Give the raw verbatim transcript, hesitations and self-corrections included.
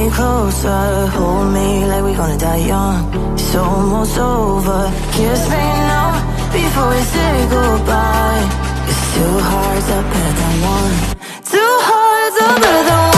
me closer, hold me like we're gonna die young. It's almost over, kiss me now before we say goodbye. It's two hearts are better than one. Two hearts are better than one.